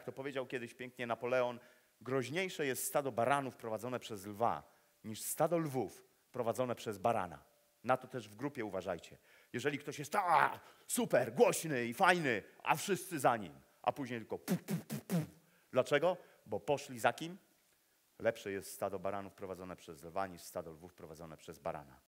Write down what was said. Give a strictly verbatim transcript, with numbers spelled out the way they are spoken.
to powiedział kiedyś pięknie Napoleon, groźniejsze jest stado baranów prowadzone przez lwa, niż stado lwów prowadzone przez barana. Na to też w grupie uważajcie. Jeżeli ktoś jest a, super, głośny i fajny, a wszyscy za nim, a później tylko puf, puf, puf, puf. Dlaczego? Bo poszli za kim? Lepsze jest stado baranów prowadzone przez lwa, niż stado lwów prowadzone przez barana.